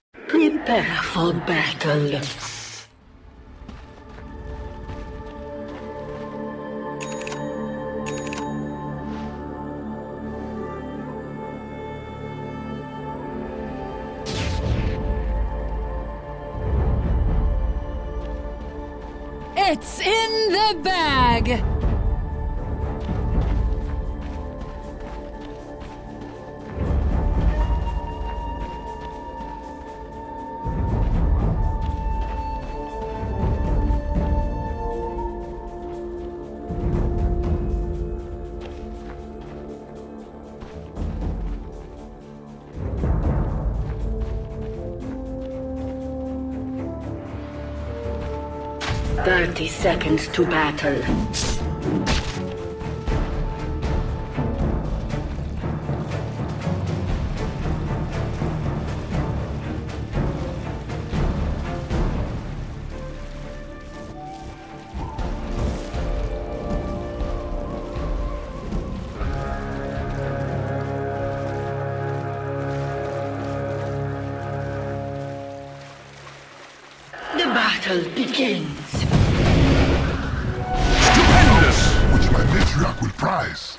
Prepare for battle. It's in the bag! Seconds to battle. The battle begins. Which my matriarch will prize.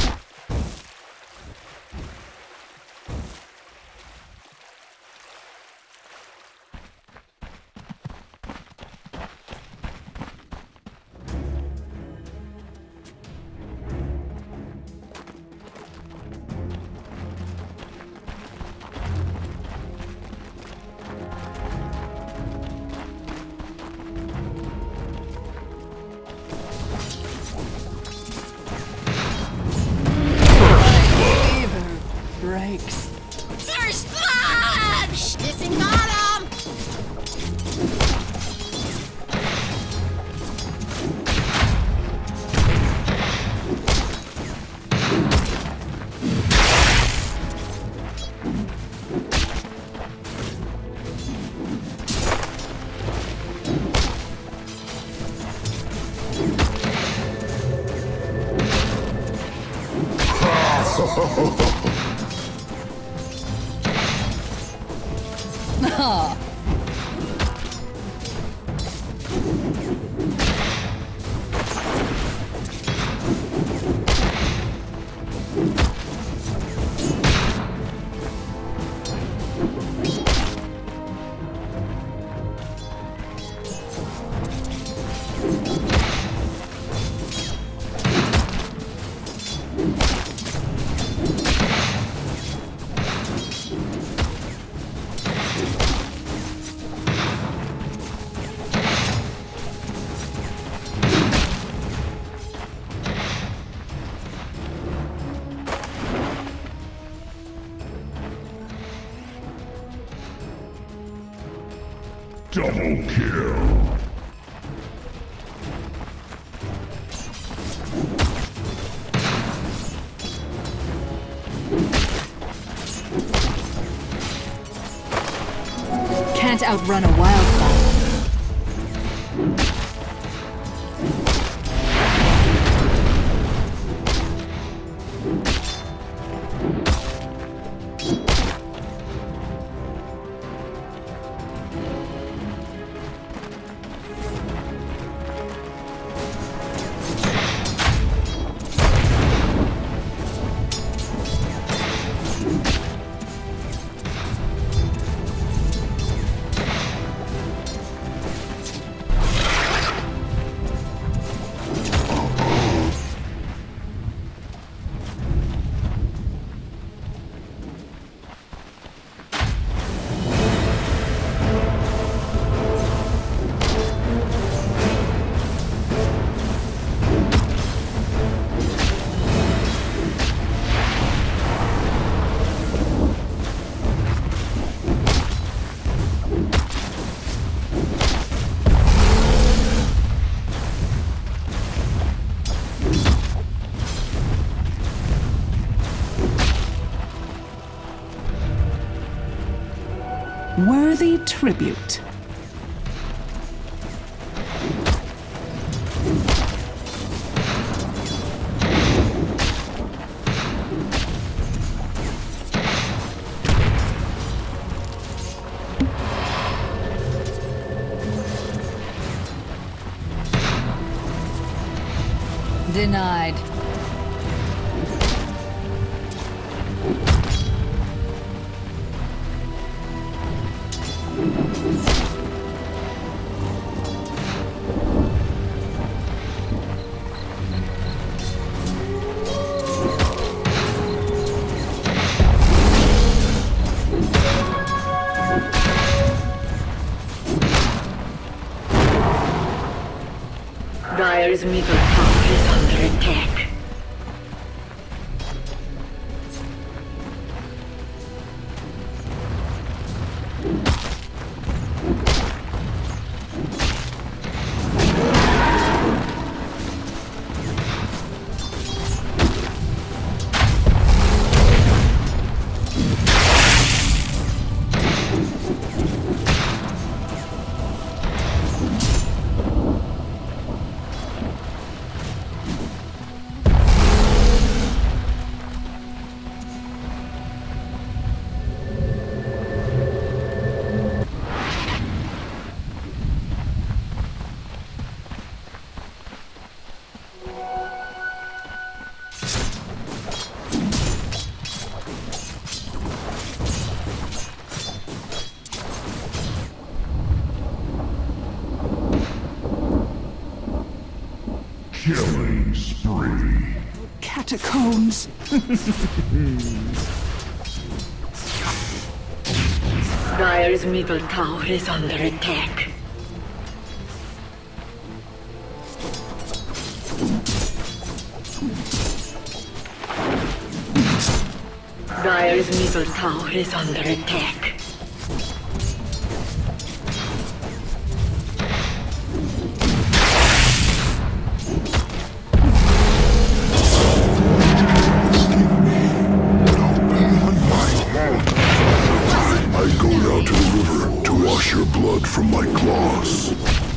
Breaks. First blood! Missing bottom! Ah. Double kill. Can't outrun a wildfire. Worthy tribute. Denied. Dire's middle tower is under attack. Killing spree. Catacombs. Dire's middle tower is under attack. Dire's middle tower is under attack. I go down to the river to wash your blood from my claws.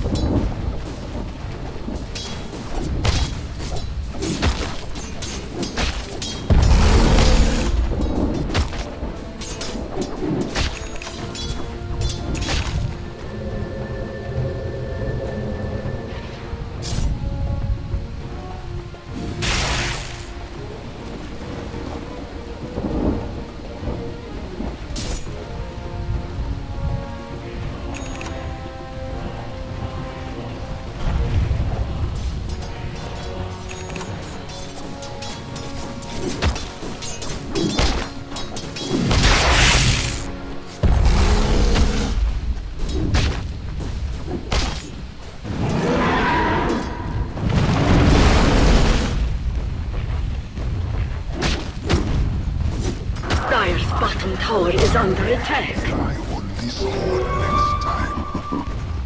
Dire's bottom tower is under attack. I won this sword next time.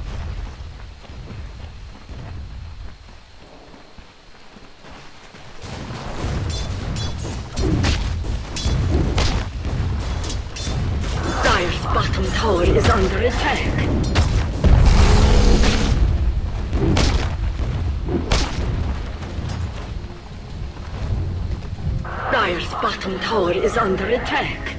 Dire's bottom tower is under attack. Dire's bottom tower is under attack.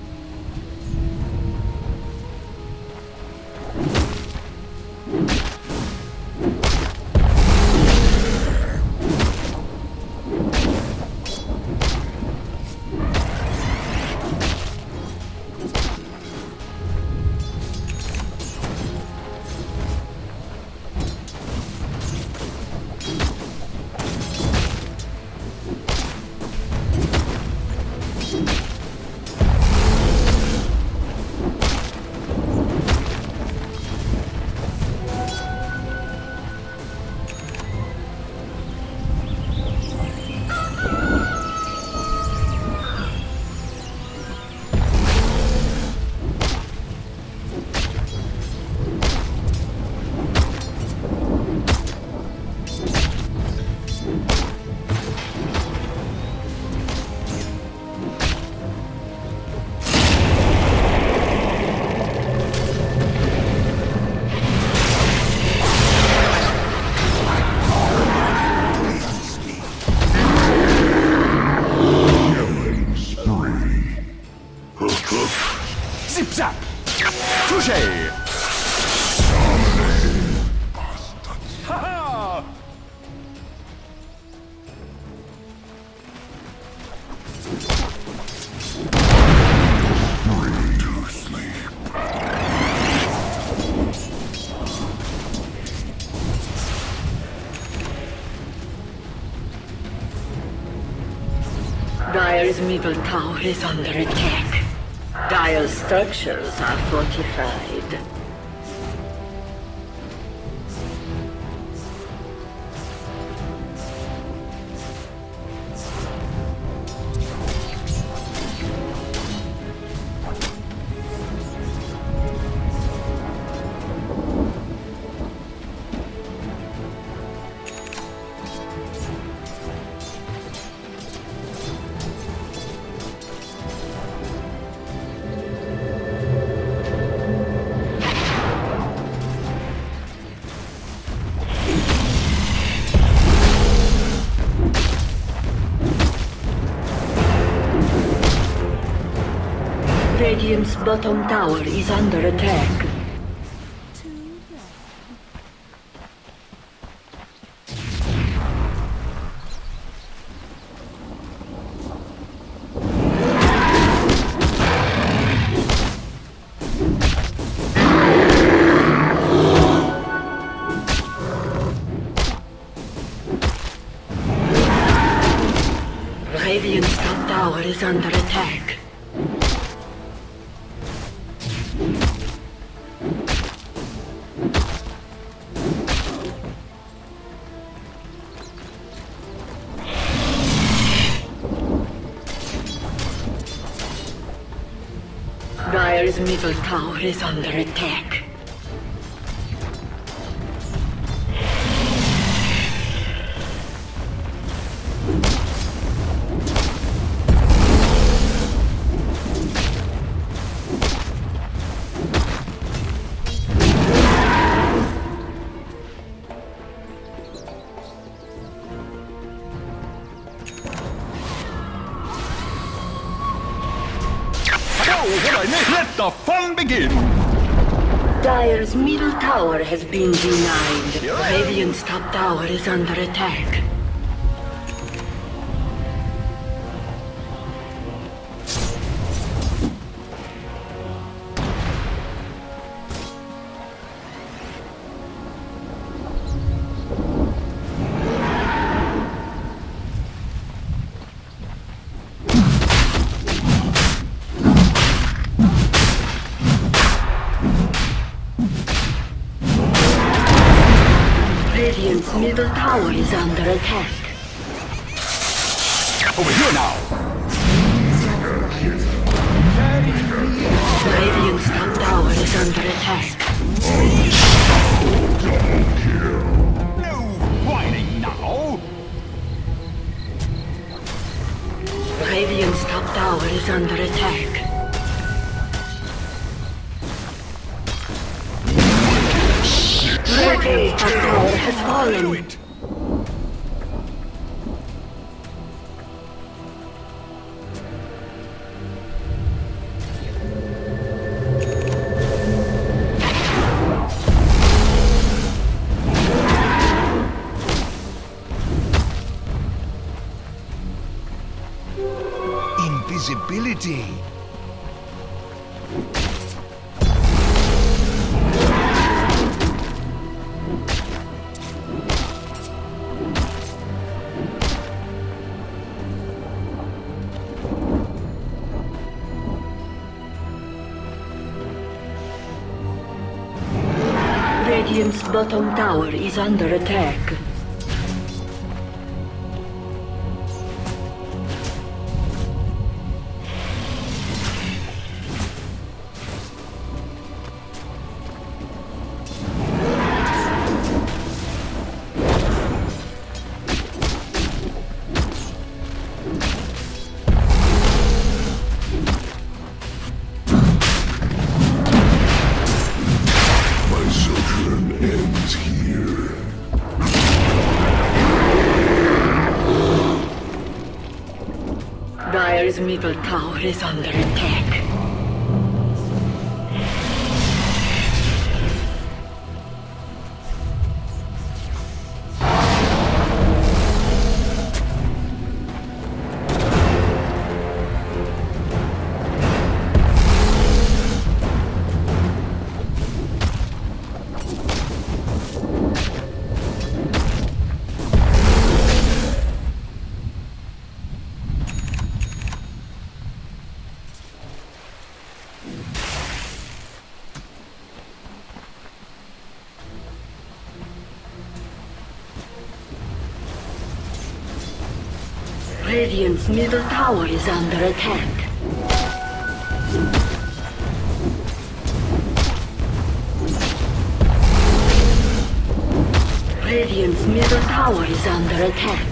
Zip zap! Touché! Ha ha! tower is under attack. Dire's structures are fortified. Radiant's bottom tower is under attack. Radiant's top tower is under attack. Dire's middle tower is under attack. Let the fun begin! Dire's middle tower has been denied. Radiant's top tower is under attack. Radiant's middle tower is under attack. Over here now! Radiant's top tower is under attack. No whining now! Radiant's top tower is under attack. Radiant's top tower has fallen. Invisibility. Radiant's bottom tower is under attack. My sojourn ends here. Dire's middle tower is under attack. Radiant's middle tower is under attack. Radiant's middle tower is under attack.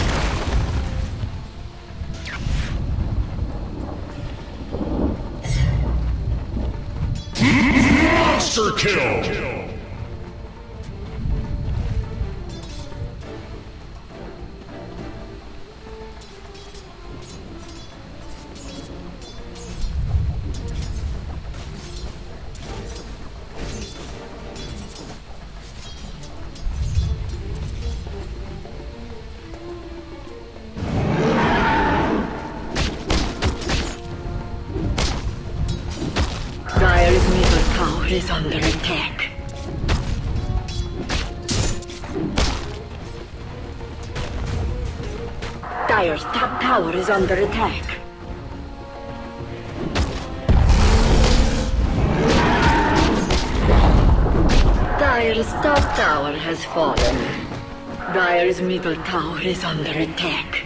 Monster kill! Dire's middle tower is under attack. Dire's top tower is under attack. Dire's top tower has fallen. Dire's middle tower is under attack.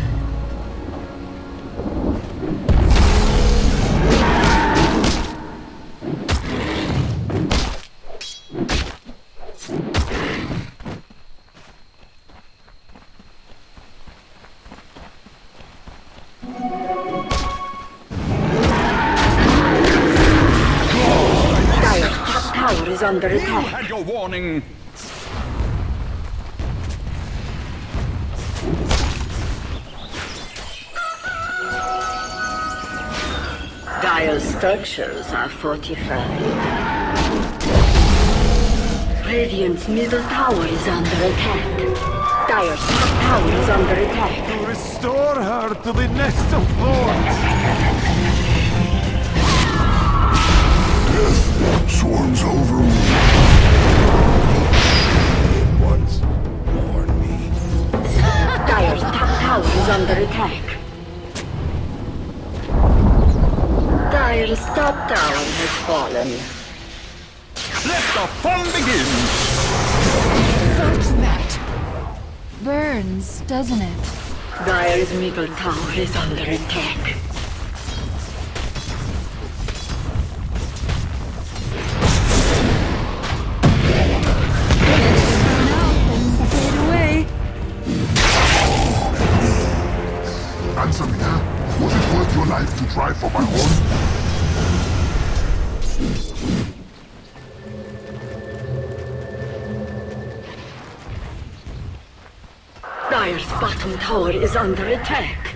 Tower is under You attack. had your warning. Dire's structures are fortified. Radiant's middle tower is under attack. Dire's top tower is under attack. Restore her to the nest of thorns! Death swarms over me. Once warn me. Dire's top tower is under attack. Dire's top tower has fallen. Let the fun begin. What's that? Burns, doesn't it? Dire's middle tower is under attack. Fade away. Answer me, huh? Was it worth your life to try for my own? Dire's bottom tower is under attack.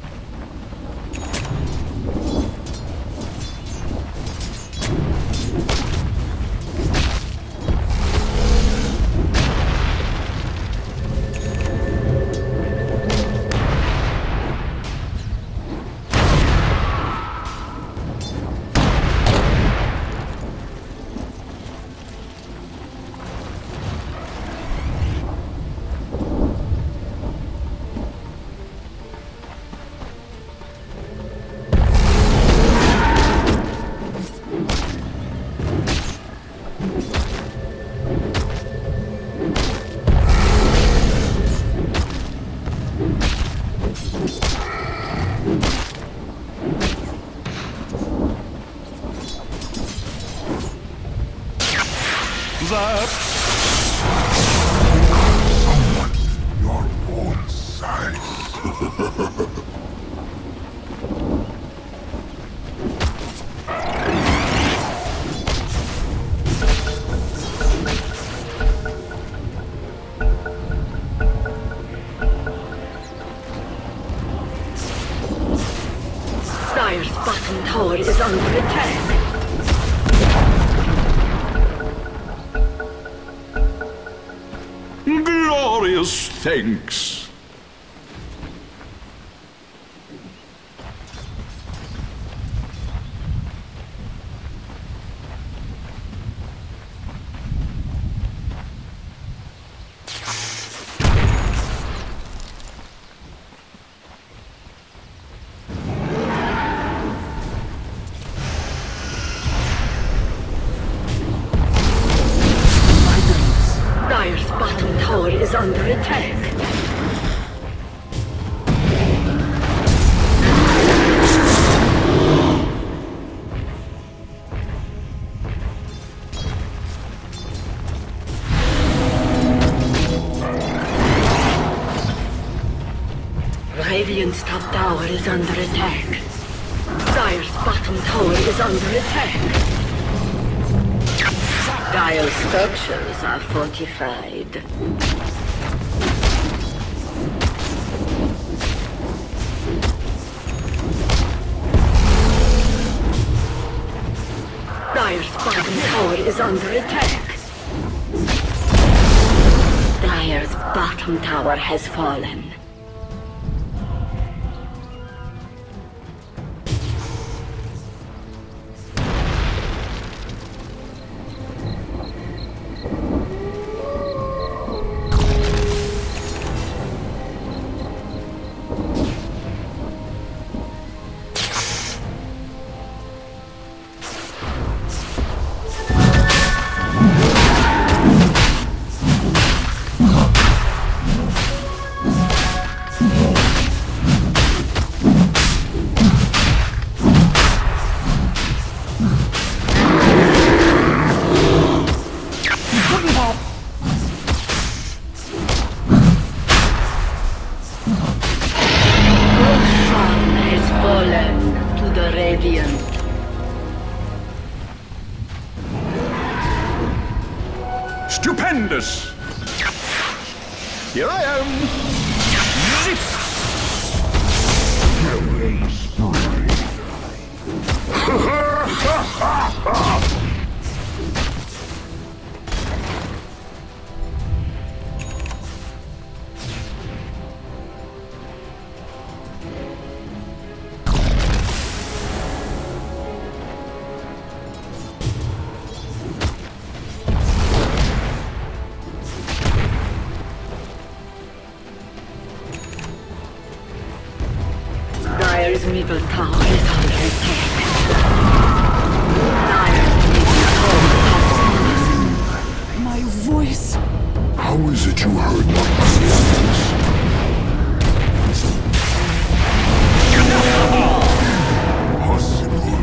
That Someone your own size. Dire's bottom tower is under attack. glorious thanks. Dire's bottom tower is under attack. Radiant's top tower is under attack. Dire's bottom tower is under attack. Dire's structures are fortified. Dire's bottom tower is under attack. Dire's bottom tower has fallen. Stupendous! Here I am! Zip! Dire's middle tower is under attack. Dire's middle tower has fallen. My voice. How is it you heard my existence? Possible.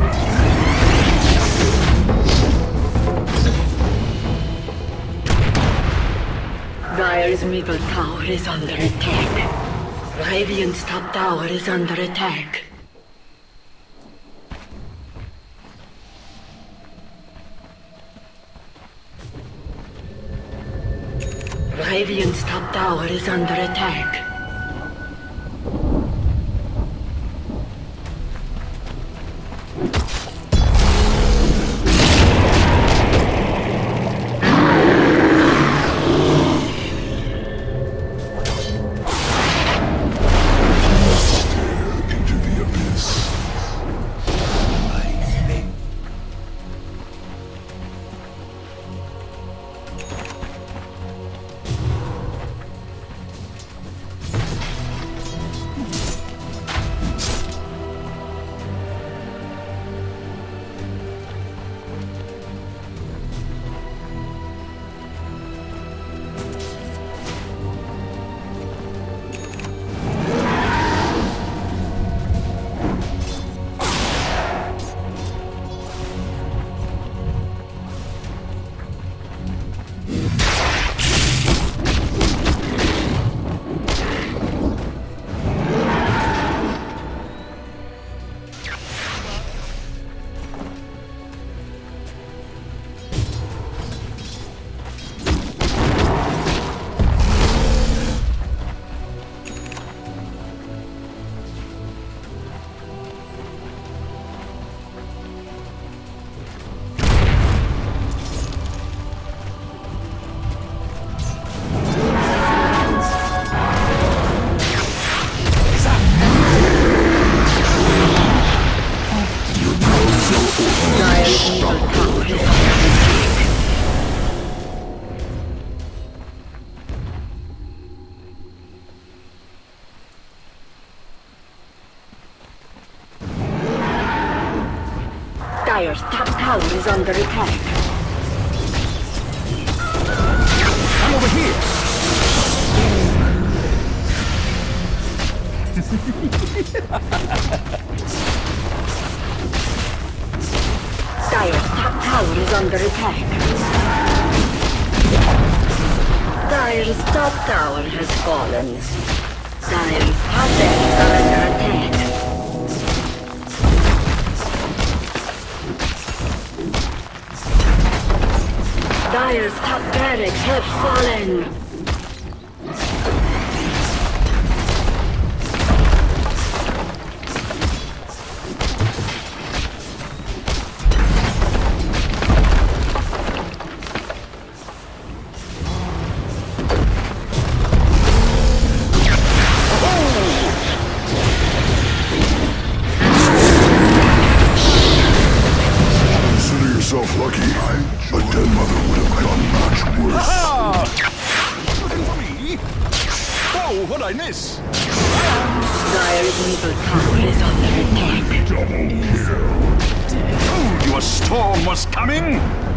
Dire's middle tower is under attack. Radiant's top tower is under attack. Radiant's top tower is under attack. Dire's top tower is under attack. I'm over here! Dire's top tower is under attack. Dire's top tower has fallen. Dire's top barracks are under attack. Dire's top barracks have fallen. Lucky. A dead mother would have done much worse. Ah! Me? Oh, what'd I miss? Dire's middle tower is under attack. Double kill. Your storm was coming?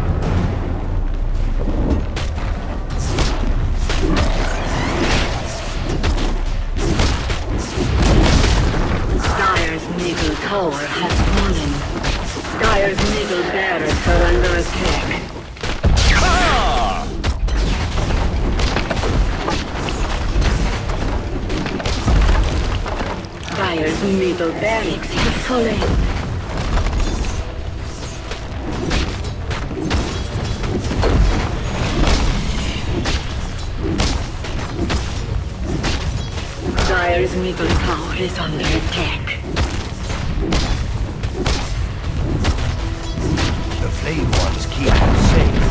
Dire's middle tower has fallen. Dire's middle barracks are under attack. Ah! Dire's middle barracks have fallen. Dire's middle tower is under attack. The Flame Ones keep you safe.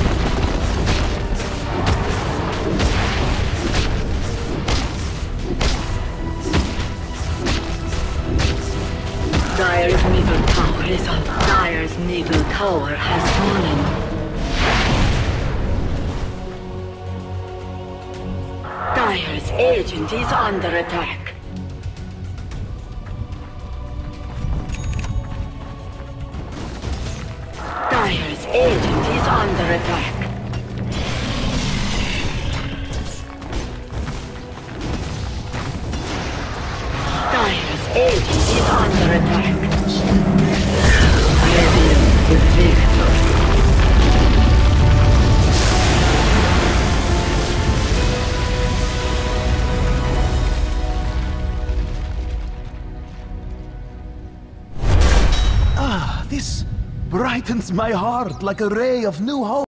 Dire's middle tower is on. Dire's middle tower has fallen. Dire's agent is under attack. Dire's agent is under attack. Dire's agent is under attack. Radiant the victor. This brightens my heart like a ray of new hope.